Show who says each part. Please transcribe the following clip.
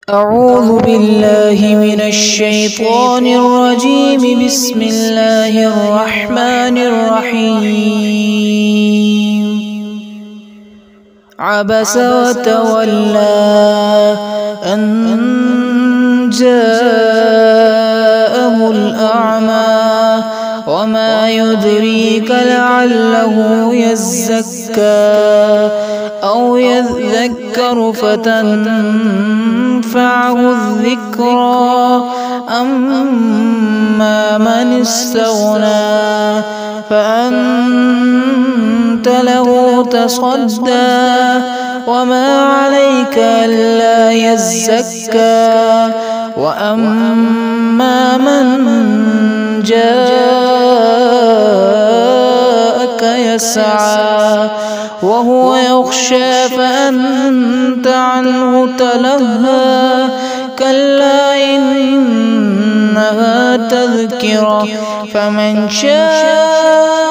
Speaker 1: أعوذ بالله من الشيطان الرجيم. بسم الله الرحمن الرحيم. عبس وتولى أن جاءه الأعمى وما يدريك لعله يزكى أو يذكر فتنفعه الذكرى. أما من استغنى فأنت له تصدى وما عليك ألا يزكى. وأما من جاءك يسعى وهو يخشى فأنت عنه تلهى. كلا إنها تذكرة فمن شاء